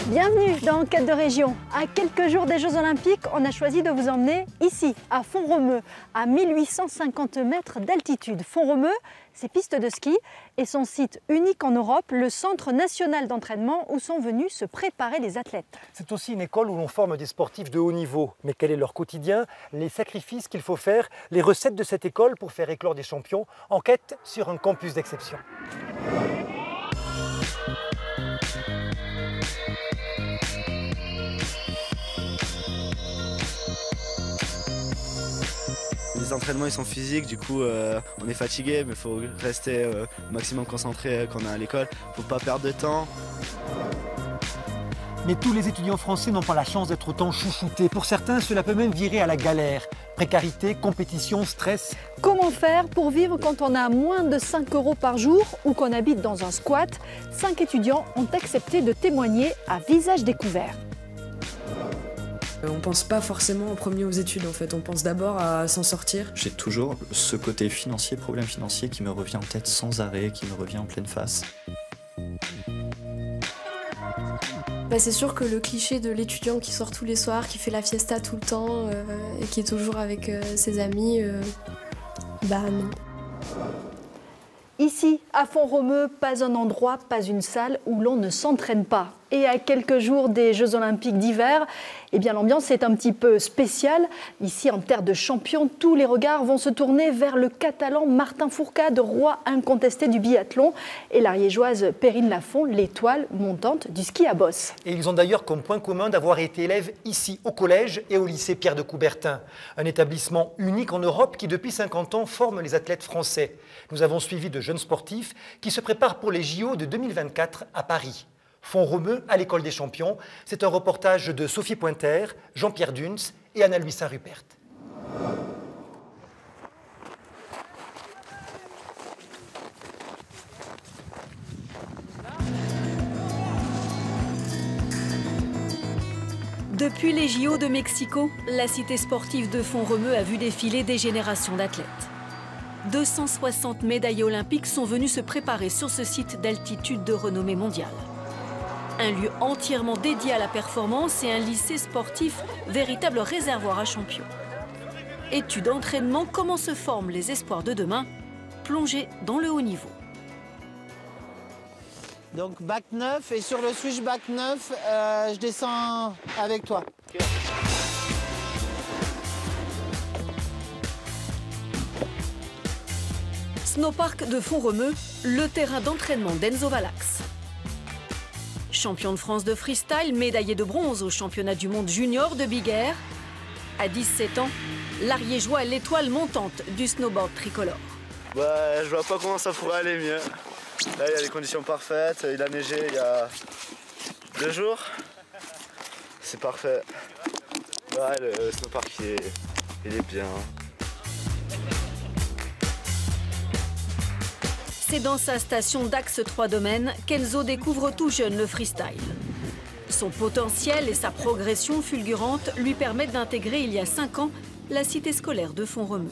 Bienvenue dans Enquête de région. À quelques jours des Jeux Olympiques, on a choisi de vous emmener ici, à Font-Romeu, à 1850 mètres d'altitude. Font-Romeu, c'est piste de ski et son site unique en Europe, le Centre national d'entraînement où sont venus se préparer les athlètes. C'est aussi une école où l'on forme des sportifs de haut niveau. Mais quel est leur quotidien, les sacrifices qu'il faut faire, les recettes de cette école pour faire éclore des champions? Enquête sur un campus d'exception. Les entraînements ils sont physiques, du coup on est fatigué, mais il faut rester au maximum concentré quand on est à l'école. Il ne faut pas perdre de temps. Mais tous les étudiants français n'ont pas la chance d'être autant chouchoutés. Pour certains, cela peut même virer à la galère. Précarité, compétition, stress. Comment faire pour vivre quand on a moins de 5 € par jour ou qu'on habite dans un squat? 5 étudiants ont accepté de témoigner à visage découvert. On pense pas forcément en premier aux études en fait, on pense d'abord à s'en sortir. J'ai toujours ce côté financier, problème financier qui me revient en tête sans arrêt, qui me revient en pleine face. C'est sûr que le cliché de l'étudiant qui sort tous les soirs, qui fait la fiesta tout le temps et qui est toujours avec ses amis, non. Ici, à Font-Romeu, pas un endroit, pas une salle où l'on ne s'entraîne pas. Et à quelques jours des Jeux Olympiques d'hiver, l'ambiance est un petit peu spéciale. Ici, en terre de champions, tous les regards vont se tourner vers le Catalan Martin Fourcade, roi incontesté du biathlon, et l'Ariégeoise Perrine Lafont, l'étoile montante du ski à bosse. Et ils ont d'ailleurs comme point commun d'avoir été élèves ici, au collège et au lycée Pierre de Coubertin. Un établissement unique en Europe qui, depuis 50 ans, forme les athlètes français. Nous avons suivi de jeunes sportifs qui se préparent pour les JO de 2024 à Paris. Font-Romeu à l'école des champions, c'est un reportage de Sophie Pointer, Jean-Pierre Duns et Anna-Louise Saint-Rupert. Depuis les JO de Mexico, la cité sportive de Font-Romeu a vu défiler des générations d'athlètes. 260 médaillés olympiques sont venus se préparer sur ce site d'altitude de renommée mondiale. Un lieu entièrement dédié à la performance et un lycée sportif, véritable réservoir à champions. Études, entraînement, comment se forment les espoirs de demain, plongés dans le haut niveau. Donc back 9 et sur le switch back 9, je descends avec toi. Okay. Snowpark de Font-Romeu, le terrain d'entraînement d'Enzo Valax. Champion de France de freestyle, médaillé de bronze au championnat du monde junior de Big Air. À 17 ans, l'Ariégeois est l'étoile montante du snowboard tricolore. Je vois pas comment ça pourrait aller mieux. Là, il y a les conditions parfaites. Il a neigé il y a 2 jours. C'est parfait. Le snowpark, il est bien. C'est dans sa station d'Axe 3 Domaines qu'Enzo découvre tout jeune le freestyle. Son potentiel et sa progression fulgurante lui permettent d'intégrer il y a 5 ans la cité scolaire de Font-Romeu.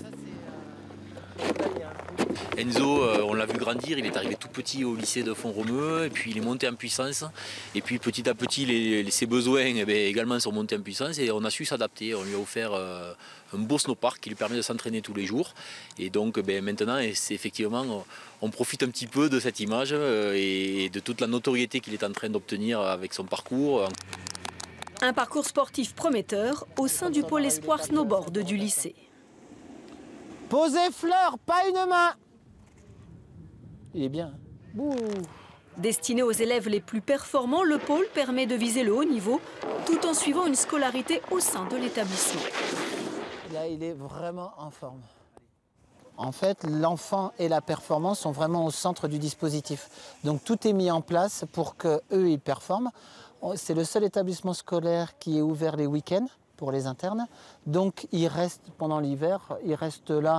Enzo, on l'a vu grandir, il est arrivé tout petit au lycée de Font-Romeu et puis il est monté en puissance. Et puis petit à petit, ses besoins également sont montés en puissance et on a su s'adapter. On lui a offert un beau snowpark qui lui permet de s'entraîner tous les jours. Et donc maintenant, effectivement, on profite un petit peu de cette image et de toute la notoriété qu'il est en train d'obtenir avec son parcours. Un parcours sportif prometteur au sein du pôle espoir snowboard du lycée. Posez fleur, pas une main. Il est bien. Ouh. Destiné aux élèves les plus performants, le pôle permet de viser le haut niveau tout en suivant une scolarité au sein de l'établissement. Là, il est vraiment en forme. En fait, l'enfant et la performance sont vraiment au centre du dispositif. Donc tout est mis en place pour qu'eux, ils performent. C'est le seul établissement scolaire qui est ouvert les week-ends pour les internes. Donc ils restent pendant l'hiver, ils restent là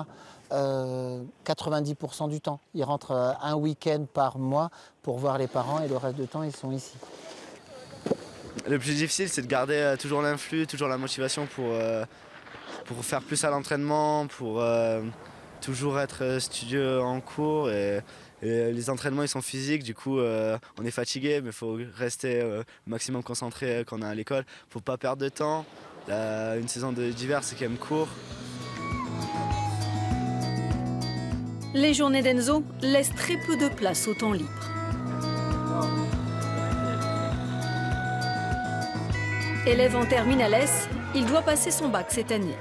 90% du temps. Ils rentrent un week-end par mois pour voir les parents et le reste du temps, ils sont ici. Le plus difficile, c'est de garder toujours l'influx, toujours la motivation pour faire plus à l'entraînement, pour toujours être studieux en cours et Et les entraînements ils sont physiques, du coup on est fatigué, mais il faut rester au maximum concentré quand on est à l'école. Il ne faut pas perdre de temps. Une saison d'hiver c'est quand même court. Les journées d'Enzo laissent très peu de place au temps libre. Élève en terminale S, il doit passer son bac cette année.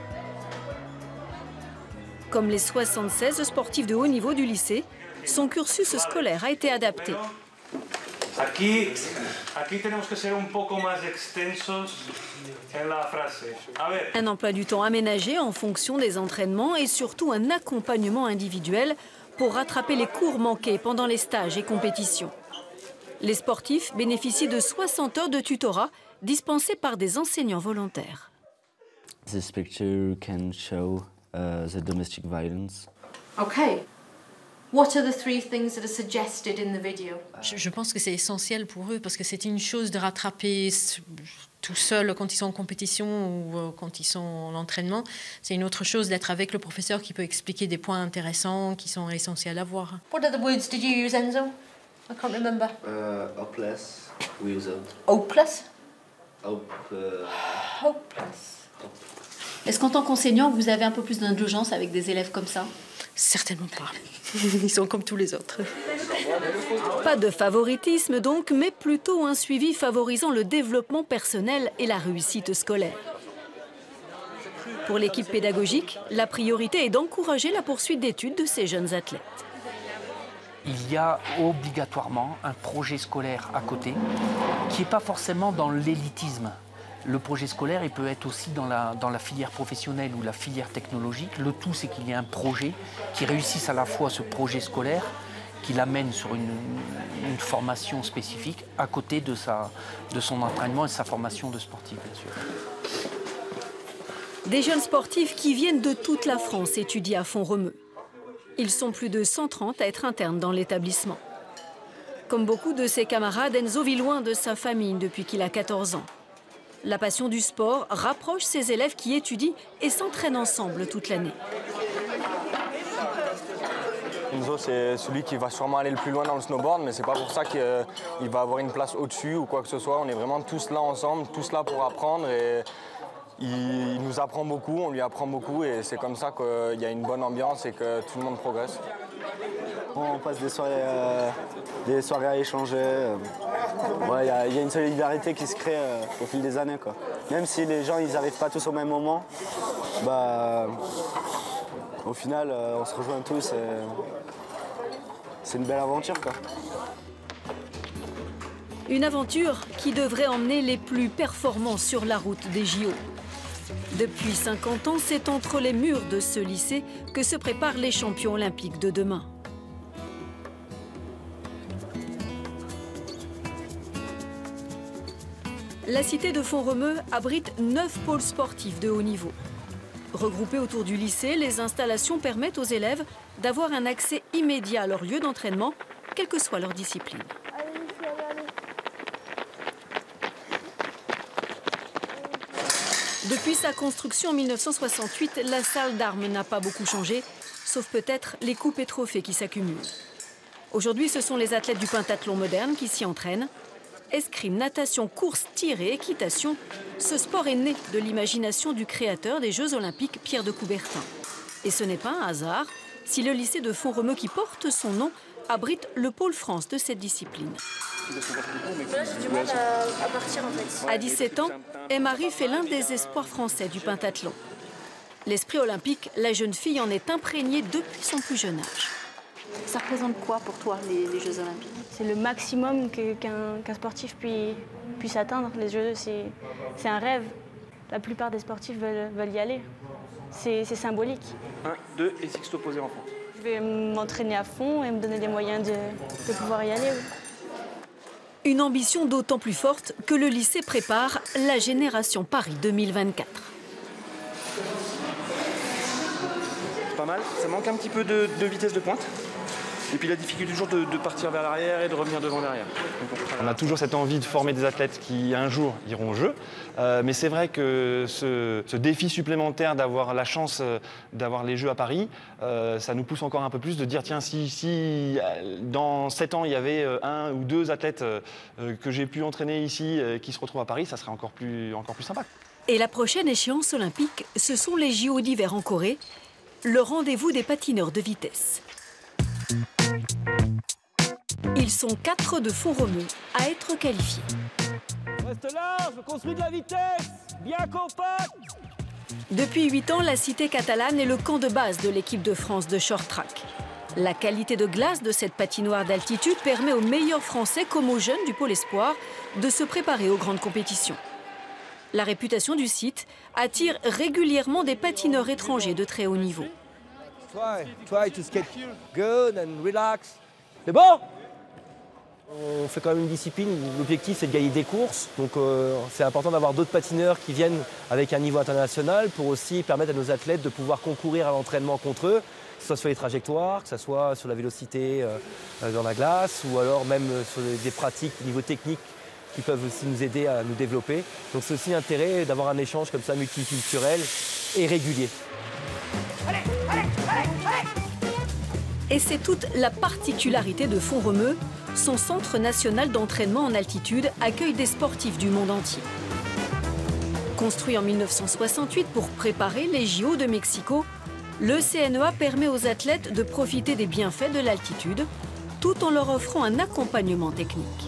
Comme les 76 sportifs de haut niveau du lycée, son cursus scolaire a été adapté. Aquí tenemos que ser un poco más extensos en la frase. A ver. Un emploi du temps aménagé en fonction des entraînements et surtout un accompagnement individuel pour rattraper les cours manqués pendant les stages et compétitions. Les sportifs bénéficient de 60 heures de tutorat dispensés par des enseignants volontaires. This picture can show the domestic violence. Okay. What are the 3 things that are suggested in the video? Je pense que c'est essentiel pour eux parce que c'est une chose de rattraper tout seul quand ils sont en compétition ou quand ils sont en entraînement. C'est une autre chose d'être avec le professeur qui peut expliquer des points intéressants qui sont essentiels à voir. What other words did you use, Enzo? I can't remember. Hopeless, we use it. Hopeless? Hopeless. Est-ce qu'en tant qu'enseignant, vous avez un peu plus d'indulgence avec des élèves comme ça? Certainement pas. Ils sont comme tous les autres. Pas de favoritisme donc, mais plutôt un suivi favorisant le développement personnel et la réussite scolaire. Pour l'équipe pédagogique, la priorité est d'encourager la poursuite d'études de ces jeunes athlètes. Il y a obligatoirement un projet scolaire à côté qui n'est pas forcément dans l'élitisme. Le projet scolaire, il peut être aussi dans la filière professionnelle ou la filière technologique. Le tout, c'est qu'il y ait un projet qui réussisse à la fois ce projet scolaire, qui l'amène sur une formation spécifique à côté de son entraînement et de sa formation de sportif, bien sûr. Des jeunes sportifs qui viennent de toute la France étudier à Font-Romeu. Ils sont plus de 130 à être internes dans l'établissement. Comme beaucoup de ses camarades, Enzo vit loin de sa famille depuis qu'il a 14 ans. La passion du sport rapproche ses élèves qui étudient et s'entraînent ensemble toute l'année. Enzo, c'est celui qui va sûrement aller le plus loin dans le snowboard, mais c'est pas pour ça qu'il va avoir une place au-dessus ou quoi que ce soit. On est vraiment tous là ensemble, tous là pour apprendre. Et il nous apprend beaucoup, on lui apprend beaucoup et c'est comme ça qu'il y a une bonne ambiance et que tout le monde progresse. On passe des soirées à échanger. Il y a une solidarité qui se crée au fil des années, quoi. Même si les gens n'arrivent pas tous au même moment, au final on se rejoint tous et c'est une belle aventure, quoi. Une aventure qui devrait emmener les plus performants sur la route des JO. Depuis 50 ans, c'est entre les murs de ce lycée que se préparent les champions olympiques de demain. La cité de Font-Romeu abrite 9 pôles sportifs de haut niveau. Regroupés autour du lycée, les installations permettent aux élèves d'avoir un accès immédiat à leur lieu d'entraînement, quelle que soit leur discipline. Depuis sa construction en 1968, la salle d'armes n'a pas beaucoup changé, sauf peut-être les coupes et trophées qui s'accumulent. Aujourd'hui, ce sont les athlètes du pentathlon moderne qui s'y entraînent. Escrime, natation, course, tir et équitation, ce sport est né de l'imagination du créateur des Jeux Olympiques, Pierre de Coubertin. Et ce n'est pas un hasard si le lycée de Font-Romeu qui porte son nom abrite le pôle France de cette discipline. À 17 ans, Marie fait l'un des espoirs français du pentathlon. L'esprit olympique, la jeune fille en est imprégnée depuis son plus jeune âge. Ça représente quoi pour toi, les Jeux Olympiques? C'est le maximum qu'un sportif puisse atteindre. Les Jeux, c'est un rêve. La plupart des sportifs veulent y aller. C'est symbolique. 1, 2 et sixte opposé enfant. Je vais m'entraîner à fond et me donner les moyens de pouvoir y aller. Une ambition d'autant plus forte que le lycée prépare la génération Paris 2024. Pas mal, ça manque un petit peu de vitesse de pointe. Et puis la difficulté toujours de partir vers l'arrière et de revenir devant derrière. On a toujours cette envie de former des athlètes qui un jour iront aux Jeux. Mais c'est vrai que ce défi supplémentaire d'avoir la chance d'avoir les Jeux à Paris, ça nous pousse encore un peu plus de dire tiens, si dans 7 ans il y avait 1 ou 2 athlètes que j'ai pu entraîner ici qui se retrouvent à Paris, ça serait encore plus sympa. Et la prochaine échéance olympique, ce sont les JO d'hiver en Corée, le rendez-vous des patineurs de vitesse. Ils sont 4 de Font-Romeu à être qualifiés. Reste large, construis de la vitesse, bien compact. Depuis 8 ans, la cité catalane est le camp de base de l'équipe de France de short track. La qualité de glace de cette patinoire d'altitude permet aux meilleurs Français comme aux jeunes du Pôle Espoir de se préparer aux grandes compétitions. La réputation du site attire régulièrement des patineurs étrangers de très haut niveau. Try to skate good and relax. C'est bon? On fait quand même une discipline où l'objectif c'est de gagner des courses. Donc c'est important d'avoir d'autres patineurs qui viennent avec un niveau international pour aussi permettre à nos athlètes de pouvoir concourir à l'entraînement contre eux, que ce soit sur les trajectoires, que ce soit sur la vélocité dans la glace ou alors même sur des pratiques au niveau technique qui peuvent aussi nous aider à nous développer. Donc c'est aussi l'intérêt d'avoir un échange comme ça multiculturel et régulier. Allez, allez, allez, allez. Et c'est toute la particularité de Font-Romeu. Son centre national d'entraînement en altitude accueille des sportifs du monde entier. Construit en 1968 pour préparer les JO de Mexico, le CNEA permet aux athlètes de profiter des bienfaits de l'altitude tout en leur offrant un accompagnement technique.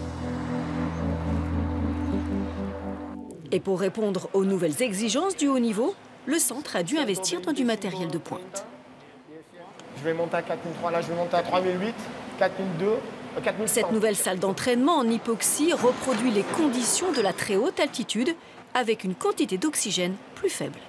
Et pour répondre aux nouvelles exigences du haut niveau, le centre a dû investir dans du matériel de pointe. Je vais monter à 4003, là je vais monter à 3008, 4002, 4100. Cette nouvelle salle d'entraînement en hypoxie reproduit les conditions de la très haute altitude avec une quantité d'oxygène plus faible.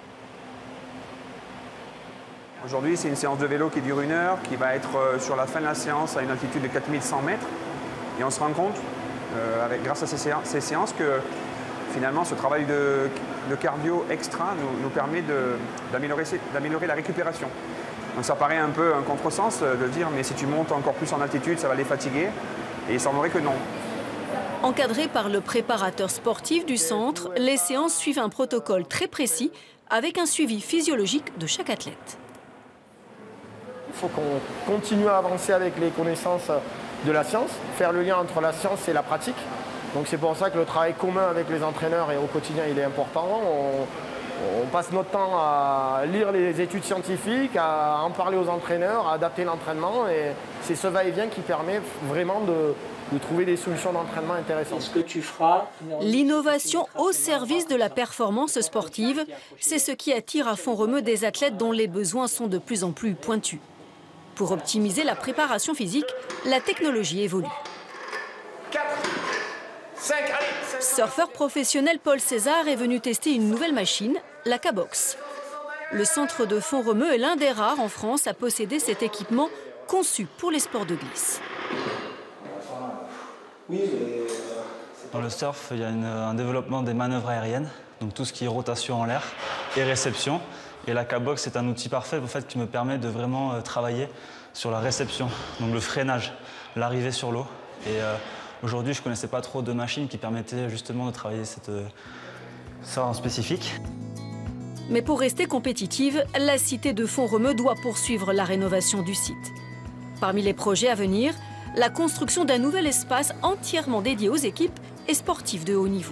Aujourd'hui, c'est une séance de vélo qui dure 1 heure, qui va être sur la fin de la séance à une altitude de 4100 mètres. Et on se rend compte, grâce à ces séances, que finalement, ce travail de cardio extra nous permet d'améliorer la récupération. Donc ça paraît un peu un contresens de dire mais si tu montes encore plus en altitude, ça va les fatiguer. Et il semblerait que non. Encadrés par le préparateur sportif du centre, les séances suivent un protocole très précis avec un suivi physiologique de chaque athlète. Il faut qu'on continue à avancer avec les connaissances de la science, faire le lien entre la science et la pratique. Donc c'est pour ça que le travail commun avec les entraîneurs et au quotidien il est important. On passe notre temps à lire les études scientifiques, à en parler aux entraîneurs, à adapter l'entraînement. Et c'est ce va-et-vient qui permet vraiment de trouver des solutions d'entraînement intéressantes. Ce que tu feras... L'innovation au service de la performance sportive, c'est ce qui attire à Font-Romeu des athlètes dont les besoins sont de plus en plus pointus. Pour optimiser la préparation physique, la technologie évolue. 4, 5, allez. Surfeur professionnel Paul César est venu tester une nouvelle machine, la K-Box. Le centre de Font-Romeu est l'un des rares en France à posséder cet équipement conçu pour les sports de glisse. Dans le surf, il y a un développement des manœuvres aériennes, donc tout ce qui est rotation en l'air et réception. Et la K-Box est un outil parfait en fait, qui me permet de vraiment travailler sur la réception, donc le freinage, l'arrivée sur l'eau. Et aujourd'hui, je ne connaissais pas trop de machines qui permettaient justement de travailler ça en spécifique. Mais pour rester compétitive, la cité de Font-Romeu doit poursuivre la rénovation du site. Parmi les projets à venir, la construction d'un nouvel espace entièrement dédié aux équipes et sportifs de haut niveau.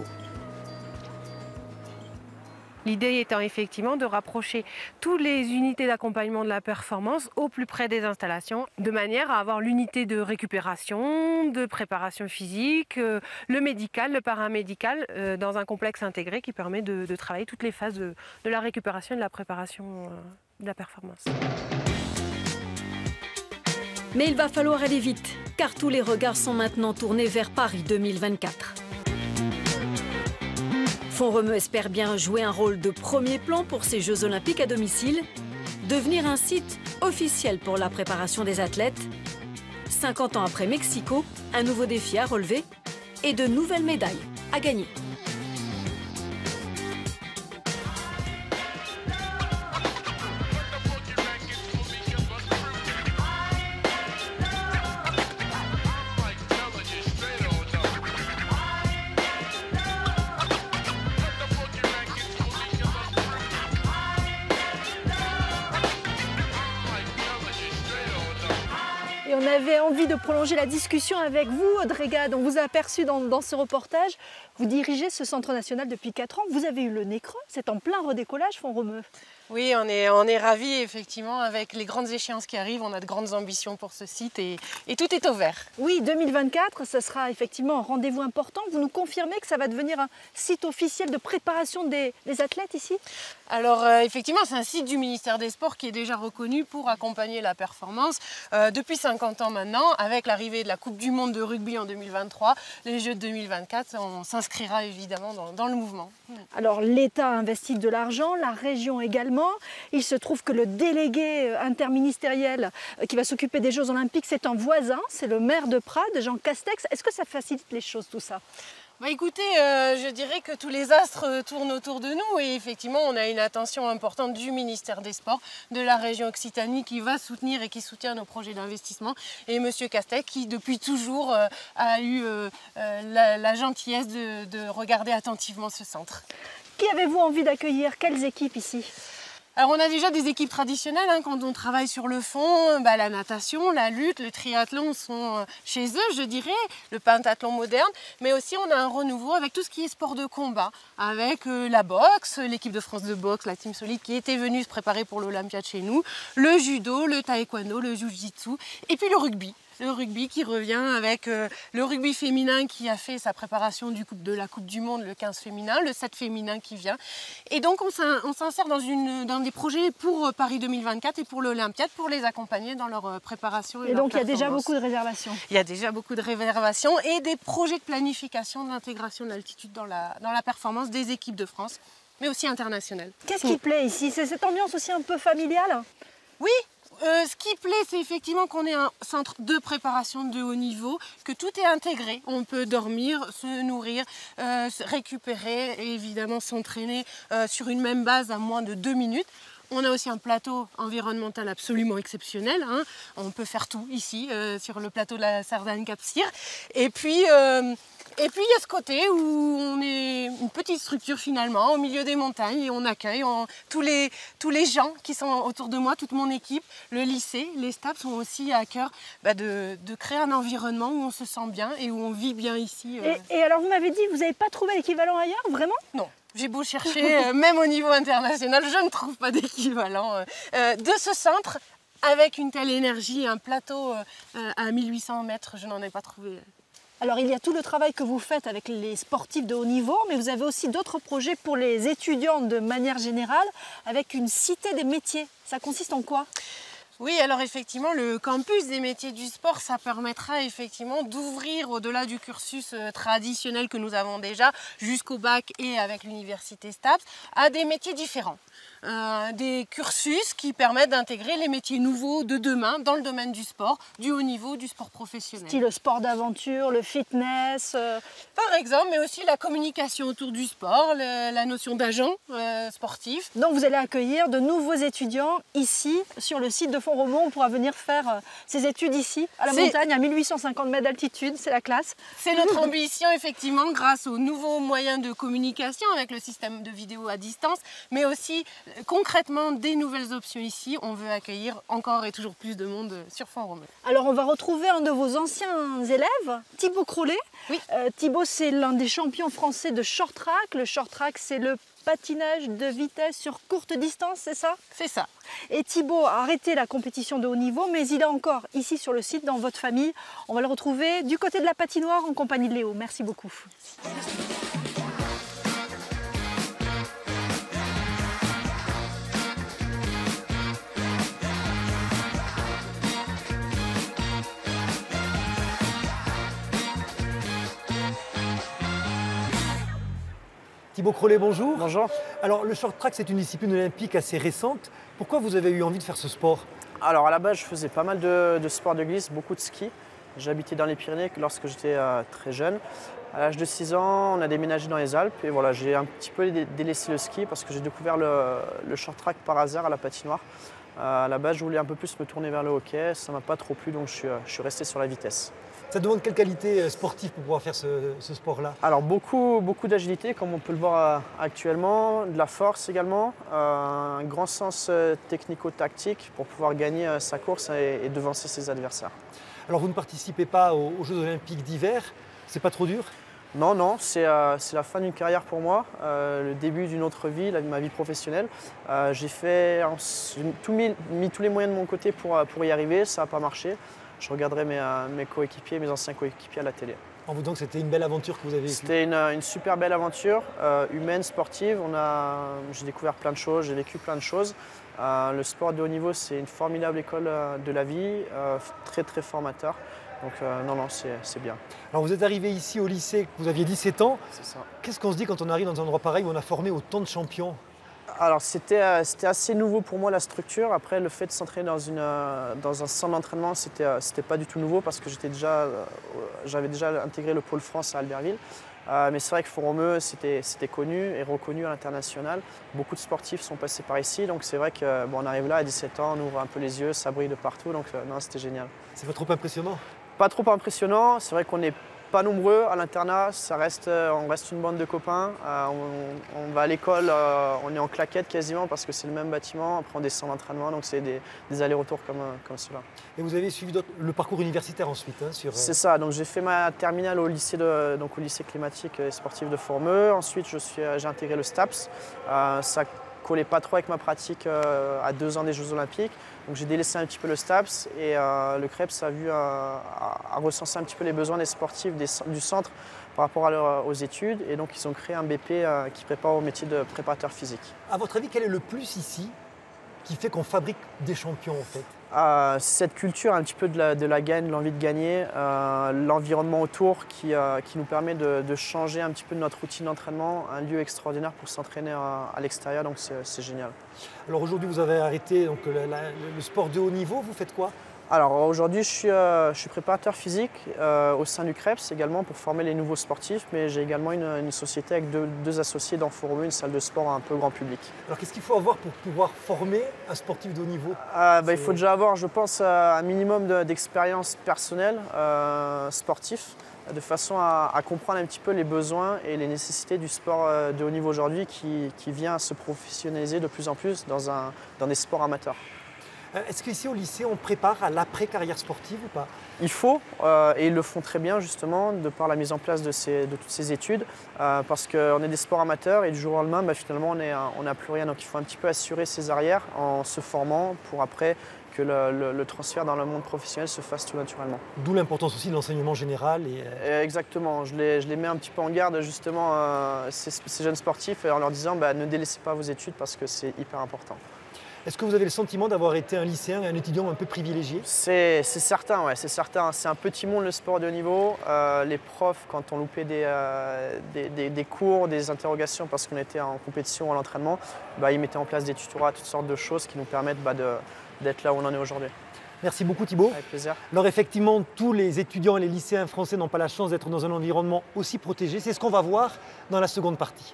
L'idée étant effectivement de rapprocher toutes les unités d'accompagnement de la performance au plus près des installations, de manière à avoir l'unité de récupération, de préparation physique, le médical, le paramédical, dans un complexe intégré qui permet de travailler toutes les phases de la récupération et de la préparation de la performance. Mais il va falloir aller vite, car tous les regards sont maintenant tournés vers Paris 2024. Font-Romeu espère bien jouer un rôle de premier plan pour ces Jeux Olympiques à domicile, devenir un site officiel pour la préparation des athlètes. 50 ans après Mexico, un nouveau défi à relever et de nouvelles médailles à gagner. avait envie de prolonger la discussion avec vous, Audrey Gade. On vous a aperçu dans ce reportage. Vous dirigez ce centre national depuis 4 ans. Vous avez eu le nez creux. C'est en plein redécollage, Font-Romeu. Oui, on est ravis, effectivement, avec les grandes échéances qui arrivent. On a de grandes ambitions pour ce site et tout est au vert. Oui, 2024, ce sera effectivement un rendez-vous important. Vous nous confirmez que ça va devenir un site officiel de préparation des athlètes ici? Alors, effectivement, c'est un site du ministère des Sports qui est déjà reconnu pour accompagner la performance depuis 50 ans maintenant. Avec l'arrivée de la Coupe du Monde de rugby en 2023, les Jeux de 2024, on s'inscrira évidemment dans le mouvement. Alors, l'État investit de l'argent, la région également. Il se trouve que le délégué interministériel qui va s'occuper des Jeux Olympiques, c'est un voisin, c'est le maire de Prades, Jean Castex. Est-ce que ça facilite les choses, tout ça? Bah écoutez, je dirais que tous les astres tournent autour de nous et effectivement on a une attention importante du ministère des Sports, de la région Occitanie qui va soutenir et qui soutient nos projets d'investissement, et M. Castex qui depuis toujours a eu la gentillesse de regarder attentivement ce centre. Qui avez-vous envie d'accueillir? Quelles équipes ici? Alors on a déjà des équipes traditionnelles quand on travaille sur le fond, la natation, la lutte, le triathlon sont chez eux, je dirais, le pentathlon moderne, mais aussi on a un renouveau avec tout ce qui est sport de combat, avec la boxe, l'équipe de France de boxe, la Team Solide qui était venue se préparer pour l'Olympiade chez nous, le judo, le taekwondo, le jiu-jitsu et puis le rugby. Le rugby qui revient avec le rugby féminin qui a fait sa préparation de la Coupe du Monde, le 15 féminin, le 7 féminin qui vient. Et donc on s'insère dans des projets pour Paris 2024 et pour l'Olympiade pour les accompagner dans leur préparation. Et donc il y a déjà beaucoup de réservations. Il y a déjà beaucoup de réservations et des projets de planification d'intégration de l'altitude dans la performance des équipes de France, mais aussi internationales. Qu'est-ce qui plaît ici? C'est cette ambiance aussi un peu familiale? Oui. Ce qui plaît, c'est effectivement qu'on est un centre de préparation de haut niveau, que tout est intégré. On peut dormir, se nourrir, se récupérer et évidemment s'entraîner sur une même base à moins de 2 minutes. On a aussi un plateau environnemental absolument exceptionnel. On peut faire tout ici, sur le plateau de la Sardaigne-Cap-Cyr. Et puis il y a ce côté où on est une petite structure finalement au milieu des montagnes et on accueille tous les gens qui sont autour de moi, toute mon équipe, le lycée, les STAPS sont aussi à cœur de créer un environnement où on se sent bien et où on vit bien ici. Et alors vous m'avez dit que vous n'avez pas trouvé l'équivalent ailleurs, vraiment? Non. J'ai beau chercher, même au niveau international, je ne trouve pas d'équivalent de ce centre avec une telle énergie, un plateau à 1800 mètres, je n'en ai pas trouvé. Alors il y a tout le travail que vous faites avec les sportifs de haut niveau, mais vous avez aussi d'autres projets pour les étudiants de manière générale, avec une cité des métiers. Ça consiste en quoi ? Oui, alors effectivement, le campus des métiers du sport, ça permettra effectivement d'ouvrir au-delà du cursus traditionnel que nous avons déjà, jusqu'au bac et avec l'université STAPS, à des métiers différents. Des cursus qui permettent d'intégrer les métiers nouveaux de demain dans le domaine du sport, du haut niveau, du sport professionnel. Style le sport d'aventure, le fitness Par exemple, mais aussi la communication autour du sport, la notion d'agent sportif. Donc vous allez accueillir de nouveaux étudiants ici, sur le site de Font-Romeu. On pourra venir faire ses études ici, à la montagne, à 1850 mètres d'altitude, c'est la classe. C'est notre ambition, effectivement, grâce aux nouveaux moyens de communication avec le système de vidéo à distance, mais aussi concrètement des nouvelles options ici. On veut accueillir encore et toujours plus de monde sur Font-Romeu. Alors on va retrouver un de vos anciens élèves, Thibaut Crollet. Oui. Thibaut, c'est l'un des champions français de short track. Le short track, c'est le patinage de vitesse sur courte distance, c'est ça? C'est ça. Et Thibaut a arrêté la compétition de haut niveau, mais il est encore ici sur le site, dans votre famille. On va le retrouver du côté de la patinoire en compagnie de Léo. Merci beaucoup. Merci. Thibaut Crollet, bonjour. Bonjour. Alors le short track, c'est une discipline olympique assez récente. Pourquoi vous avez eu envie de faire ce sport? Alors à la base, je faisais pas mal de sports de glisse, beaucoup de ski. J'habitais dans les Pyrénées lorsque j'étais très jeune. À l'âge de 6 ans, on a déménagé dans les Alpes et voilà, j'ai un petit peu délaissé le ski parce que j'ai découvert le short track par hasard à la patinoire. À la base, je voulais un peu plus me tourner vers le hockey, ça ne m'a pas trop plu, donc je suis resté sur la vitesse. Ça demande quelle qualité sportive pour pouvoir faire ce sport-là? Alors beaucoup d'agilité, comme on peut le voir actuellement, de la force également, un grand sens technico-tactique pour pouvoir gagner sa course et devancer ses adversaires. Alors vous ne participez pas aux Jeux Olympiques d'hiver, c'est pas trop dur? Non, non, c'est la fin d'une carrière pour moi, le début d'une autre vie, ma vie professionnelle. J'ai mis tous les moyens de mon côté pour y arriver, ça n'a pas marché. Je regarderai mes coéquipiers, mes anciens coéquipiers à la télé. Donc c'était une belle aventure que vous avez vécue? C'était une super belle aventure, humaine, sportive. J'ai découvert plein de choses, j'ai vécu plein de choses. Le sport de haut niveau, c'est une formidable école de la vie, très très formateur. Donc non, c'est bien. Alors vous êtes arrivé ici au lycée, vous aviez 17 ans. C'est ça. Qu'est-ce qu'on se dit quand on arrive dans un endroit pareil où on a formé autant de champions? Alors c'était assez nouveau pour moi la structure. Après le fait de s'entraîner dans un centre d'entraînement, c'était pas du tout nouveau parce que j'avais déjà intégré le pôle France à Albertville. Mais c'est vrai que Font-Romeu, c'était connu et reconnu à l'international. Beaucoup de sportifs sont passés par ici, donc c'est vrai qu'on arrive là à 17 ans, on ouvre un peu les yeux, ça brille de partout, donc non, c'était génial. C'est pas trop impressionnant? Pas trop impressionnant, c'est vrai qu'on n'est pas nombreux à l'internat, on reste une bande de copains. On va à l'école, on est en claquette quasiment parce que c'est le même bâtiment, après on descend l'entraînement, donc c'est des allers-retours comme cela. Et vous avez suivi le parcours universitaire ensuite C'est ça, donc j'ai fait ma terminale au lycée climatique et sportif de Font-Romeu. Ensuite j'ai intégré le STAPS. Ça collait pas trop avec ma pratique à 2 ans des Jeux Olympiques. Donc j'ai délaissé un petit peu le STAPS et le CREPS a recensé un petit peu les besoins des sportifs du centre par rapport aux études. Et donc ils ont créé un BP qui prépare au métier de préparateur physique. À votre avis, quel est le plus ici qui fait qu'on fabrique des champions en fait? Cette culture un petit peu de la gagne, l'envie de gagner, l'environnement autour qui nous permet de changer un petit peu notre routine d'entraînement, un lieu extraordinaire pour s'entraîner à l'extérieur, donc c'est génial. Alors aujourd'hui vous avez arrêté donc, le sport de haut niveau, vous faites quoi? Alors aujourd'hui je suis préparateur physique au sein du CREPS également pour former les nouveaux sportifs, mais j'ai également une société avec deux associés dans Font-Romeu, une salle de sport un peu grand public. Alors qu'est-ce qu'il faut avoir pour pouvoir former un sportif de haut niveau? Il faut déjà avoir, je pense, un minimum d'expérience personnelle sportif, de façon à comprendre un petit peu les besoins et les nécessités du sport de haut niveau aujourd'hui qui vient se professionnaliser de plus en plus dans des sports amateurs. Est-ce qu'ici au lycée, on prépare à l'après-carrière sportive ou pas? Il faut, et ils le font très bien justement, de par la mise en place de toutes ces études, parce qu'on est des sports amateurs et du jour au lendemain, finalement, on n'a plus rien. Donc il faut un petit peu assurer ses arrières en se formant pour après que le transfert dans le monde professionnel se fasse tout naturellement. D'où l'importance aussi de l'enseignement général. Exactement, je les mets un petit peu en garde justement, ces jeunes sportifs, en leur disant ne délaissez pas vos études parce que c'est hyper important. Est-ce que vous avez le sentiment d'avoir été un lycéen et un étudiant un peu privilégié? C'est certain, ouais, c'est certain. C'est un petit monde le sport de haut niveau. Les profs, quand on loupait des cours, des interrogations parce qu'on était en compétition ou à l'entraînement, ils mettaient en place des tutorats, toutes sortes de choses qui nous permettent d'être là où on en est aujourd'hui. Merci beaucoup Thibaut. Avec plaisir. Alors effectivement, tous les étudiants et les lycéens français n'ont pas la chance d'être dans un environnement aussi protégé. C'est ce qu'on va voir dans la seconde partie.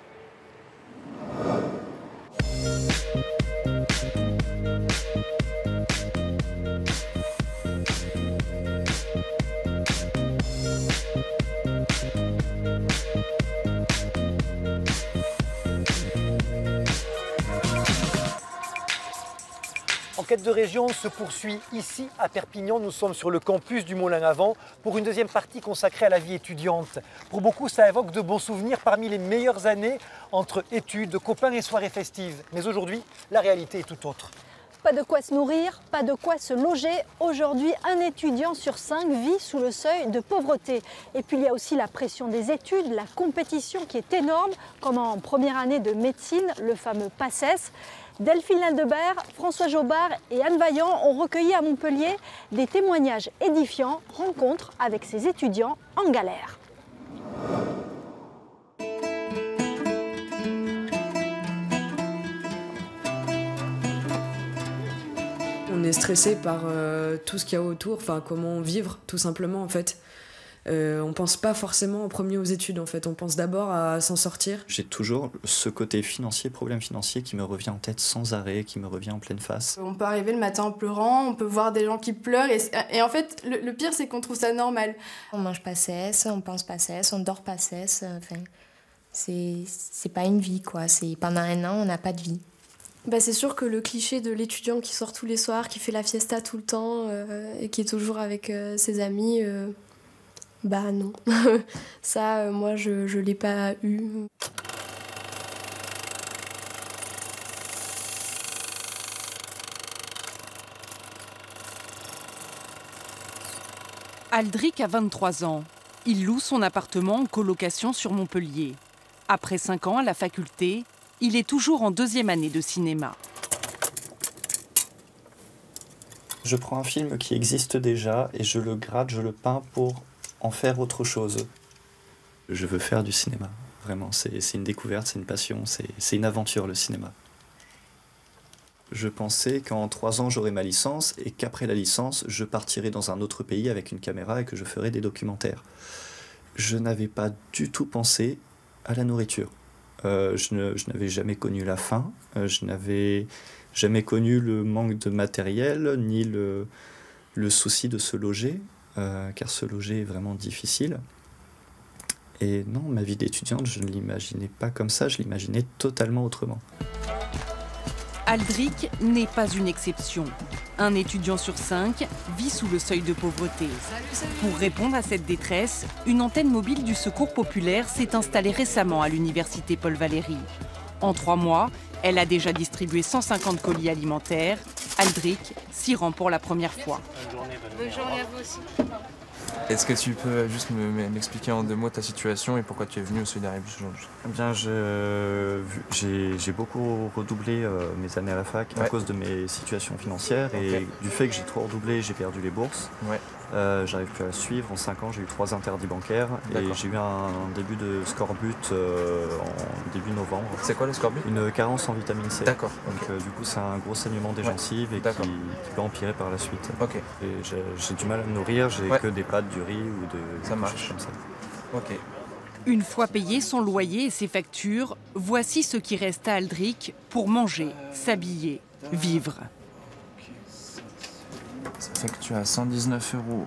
Enquête de région se poursuit ici à Perpignan. Nous sommes sur le campus du Moulin-à-Vent pour une deuxième partie consacrée à la vie étudiante. Pour beaucoup, ça évoque de bons souvenirs parmi les meilleures années entre études, copains et soirées festives. Mais aujourd'hui, la réalité est tout autre. Pas de quoi se nourrir, pas de quoi se loger. Aujourd'hui, un étudiant sur 5 vit sous le seuil de pauvreté. Et puis il y a aussi la pression des études, la compétition qui est énorme, comme en première année de médecine, le fameux PACES. Delphine Laldebert, François Jobard et Anne Vaillant ont recueilli à Montpellier des témoignages édifiants, rencontres avec ces étudiants en galère. On est stressé par tout ce qu'il y a autour, comment vivre tout simplement en fait. On pense pas forcément en premier aux études en fait, on pense d'abord à s'en sortir. J'ai toujours ce côté financier, problème financier qui me revient en tête sans arrêt, qui me revient en pleine face. On peut arriver le matin en pleurant, on peut voir des gens qui pleurent et en fait le pire c'est qu'on trouve ça normal. On mange pas cesse, on pense pas cesse, on dort pas cesse, c'est pas une vie quoi, pendant un an on n'a pas de vie. C'est sûr que le cliché de l'étudiant qui sort tous les soirs, qui fait la fiesta tout le temps et qui est toujours avec ses amis, non. Ça, moi, je l'ai pas eu. Aldric a 23 ans. Il loue son appartement en colocation sur Montpellier. Après 5 ans à la faculté, il est toujours en 2e année de cinéma. Je prends un film qui existe déjà et je le gratte, je le peins pour en faire autre chose. Je veux faire du cinéma, vraiment. C'est une découverte, c'est une passion, c'est une aventure, le cinéma. Je pensais qu'en 3 ans, j'aurais ma licence et qu'après la licence, je partirais dans un autre pays avec une caméra et que je ferais des documentaires. Je n'avais pas du tout pensé à la nourriture. Je n'avais jamais connu la faim, je n'avais jamais connu le manque de matériel, ni le souci de se loger, car se loger est vraiment difficile. Et non, ma vie d'étudiante, je ne l'imaginais pas comme ça, je l'imaginais totalement autrement. Aldric n'est pas une exception. Un étudiant sur 5 vit sous le seuil de pauvreté. Pour répondre à cette détresse, une antenne mobile du Secours populaire s'est installée récemment à l'université Paul Valéry. En 3 mois, elle a déjà distribué 150 colis alimentaires. Aldric s'y rend pour la première fois. Bonne journée à vous aussi. Est-ce que tu peux juste m'expliquer en 2 mots ta situation et pourquoi tu es venu au Solidaribus aujourd'hui? Eh bien, j'ai beaucoup redoublé mes années à la fac à cause de mes situations financières et du fait que j'ai trop redoublé, j'ai perdu les bourses. J'arrive plus à suivre. En 5 ans, j'ai eu 3 interdits bancaires et j'ai eu un début de scorbut en début novembre. C'est quoi le scorbut? Une carence en vitamine C. D'accord. Donc du coup, c'est un gros saignement des gencives et qui peut empirer par la suite. Et j'ai du mal à me nourrir, j'ai que des pâtes, du riz ou de choses comme ça. Une fois payé son loyer et ses factures, voici ce qui reste à Aldric pour manger, s'habiller, vivre. Ça fait que tu as 119 €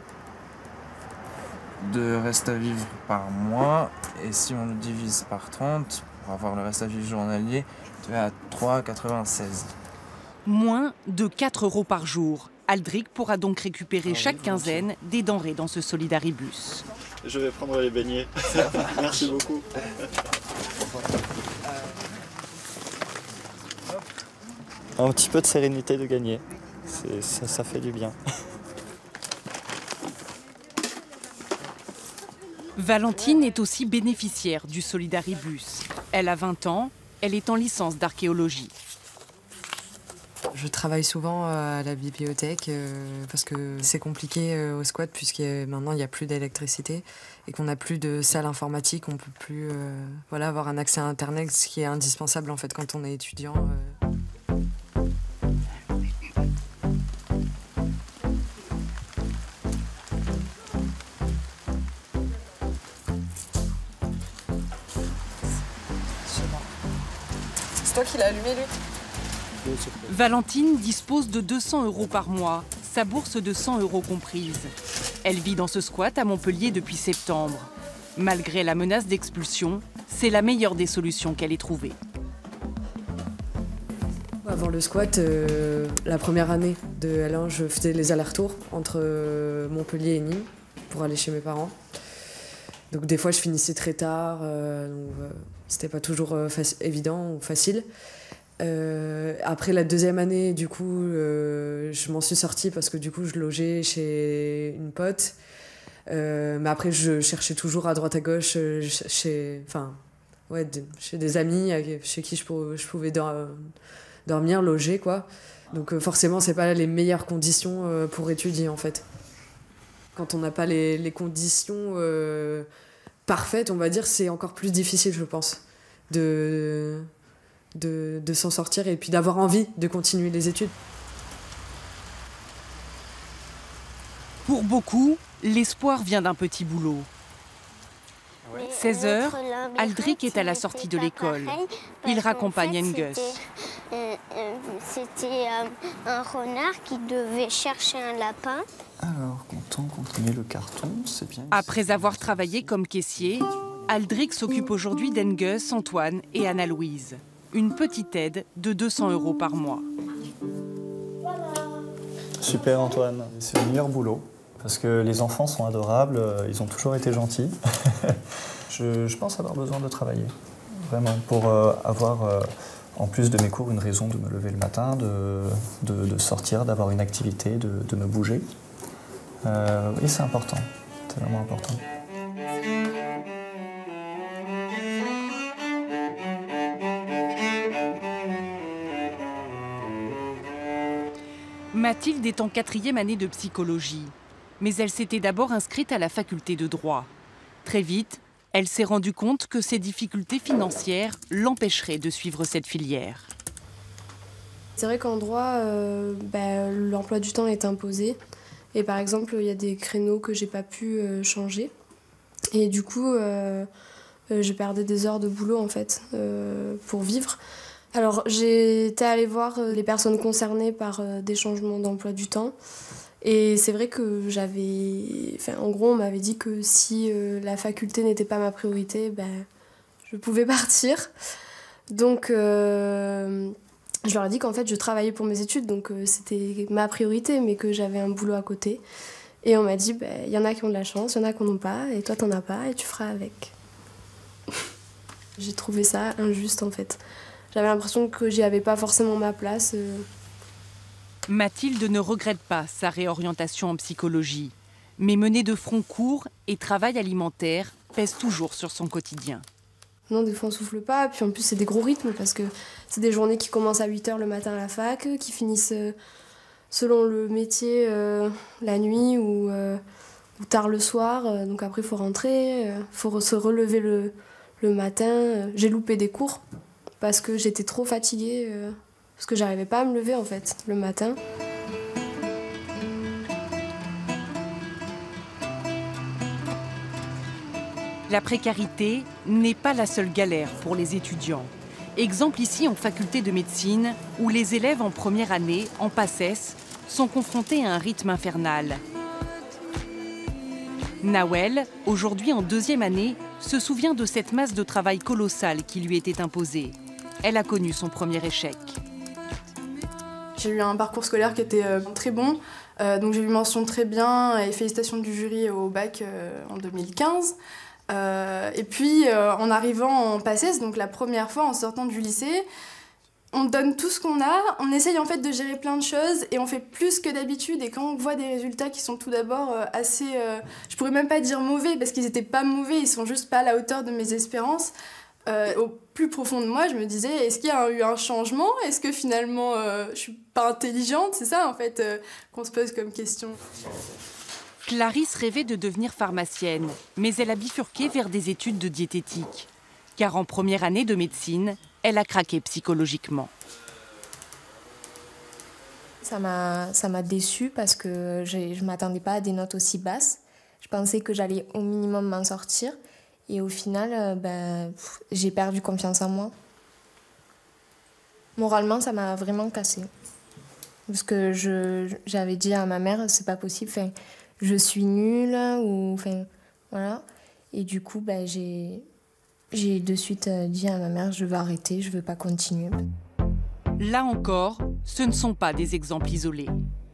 de reste à vivre par mois. Et si on le divise par 30, pour avoir le reste à vivre journalier, tu es à 3,96 €. Moins de 4 € par jour. Aldric pourra donc récupérer chaque quinzaine des denrées dans ce Solidaribus. Je vais prendre les beignets. Merci beaucoup. Un petit peu de sérénité de gagner. Ça fait du bien. Valentine est aussi bénéficiaire du Solidaribus. Elle a 20 ans, elle est en licence d'archéologie. Je travaille souvent à la bibliothèque parce que c'est compliqué au squat puisque maintenant il n'y a plus d'électricité et qu'on n'a plus de salle informatique, on ne peut plus avoir un accès à Internet, ce qui est indispensable en fait quand on est étudiant. C'est toi qui l'as allumé, lui? Valentine dispose de 200 € par mois, sa bourse de 100 € comprise. Elle vit dans ce squat à Montpellier depuis septembre. Malgré la menace d'expulsion, c'est la meilleure des solutions qu'elle ait trouvée. Avant le squat, la première année de L1, je faisais les allers-retours entre Montpellier et Nîmes pour aller chez mes parents. Donc des fois, je finissais très tard, c'était pas toujours évident ou facile. Après la 2e année, du coup, je m'en suis sortie parce que du coup, je logeais chez une pote. Mais après, je cherchais toujours à droite à gauche chez des amis chez qui je pouvais dormir, loger, quoi. Donc forcément, c'est pas les meilleures conditions pour étudier, en fait. Quand on n'a pas les conditions parfaites, on va dire, c'est encore plus difficile, je pense, de s'en sortir et puis d'avoir envie de continuer les études. Pour beaucoup, l'espoir vient d'un petit boulot. 16 h, Aldric est à la sortie de l'école. Il raccompagne Angus. C'était un renard qui devait chercher un lapin. Alors, content qu'on met le carton, c'est bien. Après avoir travaillé comme caissier, Aldric s'occupe aujourd'hui d'Angus, Antoine et Anna-Louise. une petite aide de 200 € par mois. Super Antoine, c'est le meilleur boulot parce que les enfants sont adorables, ils ont toujours été gentils. je pense avoir besoin de travailler, vraiment, pour avoir, en plus de mes cours, une raison de me lever le matin, de sortir, d'avoir une activité, de me bouger. Oui, c'est important, c'est vraiment important. Mathilde est en 4e année de psychologie, mais elle s'était d'abord inscrite à la faculté de droit. Très vite, elle s'est rendue compte que ses difficultés financières l'empêcheraient de suivre cette filière. C'est vrai qu'en droit, l'emploi du temps est imposé. Et par exemple, il y a des créneaux que j'ai pas pu changer. Et du coup, je perdais des heures de boulot en fait, pour vivre. Alors, j'étais allée voir les personnes concernées par des changements d'emploi du temps. Et c'est vrai que en gros, on m'avait dit que si la faculté n'était pas ma priorité, je pouvais partir. Donc, je leur ai dit qu'en fait, je travaillais pour mes études, donc c'était ma priorité, mais que j'avais un boulot à côté. Et on m'a dit, y en a qui ont de la chance, il y en a qui n'en ont pas, et toi, t'en as pas, et tu feras avec. J'ai trouvé ça injuste, en fait. J'avais l'impression que j'y avais pas forcément ma place. Mathilde ne regrette pas sa réorientation en psychologie, mais mener de front court et travail alimentaire pèse toujours sur son quotidien. Non, des fois on souffle pas, puis en plus c'est des gros rythmes parce que c'est des journées qui commencent à 8h le matin à la fac, qui finissent selon le métier la nuit ou tard le soir, donc après il faut rentrer, faut se relever le matin. J'ai loupé des cours parce que j'étais trop fatiguée, parce que j'arrivais pas à me lever en fait le matin. La précarité n'est pas la seule galère pour les étudiants. Exemple ici en faculté de médecine, où les élèves en première année, en PACES, sont confrontés à un rythme infernal. Nawel, aujourd'hui en 2e année, se souvient de cette masse de travail colossale qui lui était imposée. Elle a connu son premier échec. J'ai eu un parcours scolaire qui était très bon, donc j'ai eu mention très bien et félicitations du jury au bac en 2015. Et puis en arrivant en PACES, donc la première fois en sortant du lycée, on donne tout ce qu'on a, on essaye en fait de gérer plein de choses et on fait plus que d'habitude, et quand on voit des résultats qui sont tout d'abord assez, je pourrais même pas dire mauvais parce qu'ils étaient pas mauvais, ils sont juste pas à la hauteur de mes espérances. Au plus profond de moi, je me disais, est-ce qu'il y a eu un changement? Est-ce que finalement je suis pas intelligente? C'est ça en fait qu'on se pose comme question. Clarisse rêvait de devenir pharmacienne, mais elle a bifurqué vers des études de diététique. Car en première année de médecine, elle a craqué psychologiquement. Ça m'a déçue parce que je ne m'attendais pas à des notes aussi basses. Je pensais que j'allais au minimum m'en sortir. Et au final, j'ai perdu confiance en moi. Moralement, ça m'a vraiment cassée. Parce que j'avais dit à ma mère, c'est pas possible, je suis nulle, ou voilà. Et du coup, j'ai de suite dit à ma mère, je veux arrêter, je veux pas continuer. Là encore, ce ne sont pas des exemples isolés.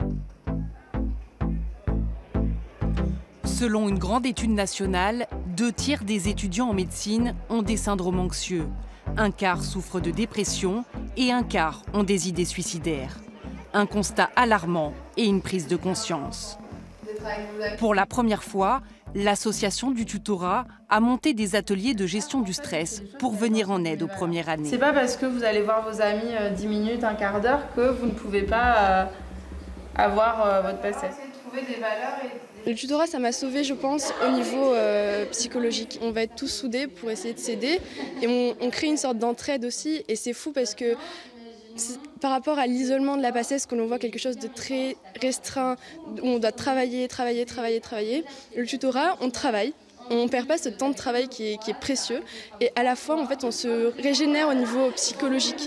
Selon une grande étude nationale, 2/3 des étudiants en médecine ont des syndromes anxieux. Un quart souffrent de dépression et un quart ont des idées suicidaires. Un constat alarmant et une prise de conscience. Pour la première fois, l'association du tutorat a monté des ateliers de gestion du stress pour venir en aide aux premières années. C'est pas parce que vous allez voir vos amis 10 minutes, un quart d'heure que vous ne pouvez pas avoir votre PACES. Le tutorat, ça m'a sauvée, je pense, au niveau psychologique. On va être tous soudés pour essayer de s'aider et on crée une sorte d'entraide aussi. Et c'est fou parce que par rapport à l'isolement de la PACES, que l'on voit quelque chose de très restreint, où on doit travailler. Le tutorat, on travaille. On ne perd pas ce temps de travail qui est précieux. Et à la fois, en fait, on se régénère au niveau psychologique.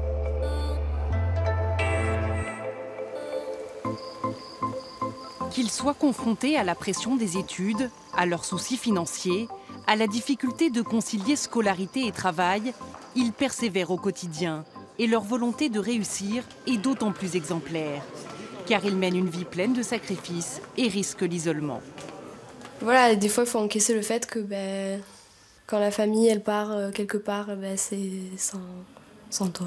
Qu'il soient confrontés à la pression des études, à leurs soucis financiers, à la difficulté de concilier scolarité et travail, ils persévèrent au quotidien et leur volonté de réussir est d'autant plus exemplaire, car ils mènent une vie pleine de sacrifices et risquent l'isolement. Voilà, des fois il faut encaisser le fait que quand la famille elle part quelque part, c'est sans toi,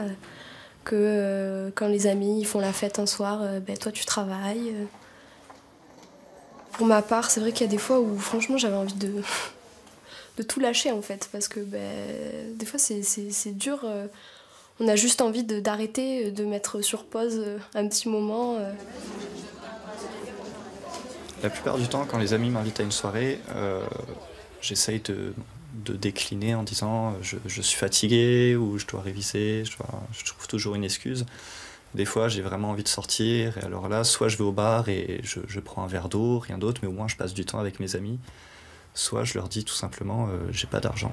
que quand les amis ils font la fête un soir, toi tu travailles. Pour ma part, c'est vrai qu'il y a des fois où franchement j'avais envie de tout lâcher en fait, parce que des fois c'est dur. On a juste envie d'arrêter, de mettre sur pause un petit moment. La plupart du temps, quand les amis m'invitent à une soirée, j'essaye de décliner en disant je suis fatigué ou je dois réviser, je trouve toujours une excuse. Des fois, j'ai vraiment envie de sortir, et alors là, soit je vais au bar et je prends un verre d'eau, rien d'autre, mais au moins je passe du temps avec mes amis. Soit je leur dis tout simplement j'ai pas d'argent.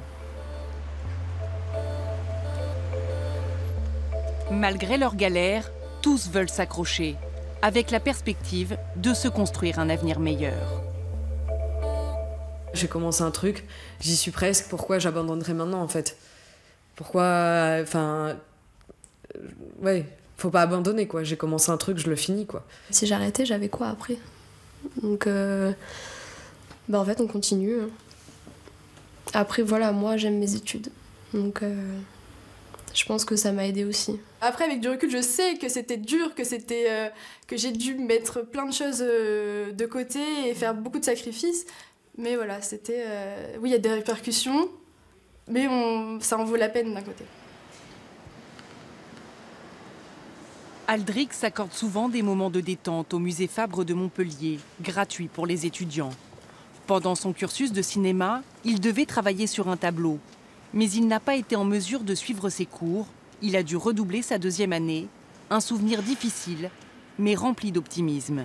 Malgré leurs galères, tous veulent s'accrocher, avec la perspective de se construire un avenir meilleur. J'ai commencé un truc, j'y suis presque, pourquoi j'abandonnerais maintenant en fait? Pourquoi... Enfin... Ouais, faut pas abandonner quoi, j'ai commencé un truc, je le finis quoi. Si j'arrêtais, j'avais quoi après? Donc... en fait, on continue. Après, voilà, moi, j'aime mes études. Donc, je pense que ça m'a aidée aussi. Après, avec du recul, je sais que c'était dur, que j'ai dû mettre plein de choses de côté et faire beaucoup de sacrifices. Mais voilà, c'était... oui, il y a des répercussions, mais ça en vaut la peine d'un côté. Aldric s'accorde souvent des moments de détente au musée Fabre de Montpellier, gratuits pour les étudiants. Pendant son cursus de cinéma, il devait travailler sur un tableau. Mais il n'a pas été en mesure de suivre ses cours. Il a dû redoubler sa deuxième année. Un souvenir difficile, mais rempli d'optimisme.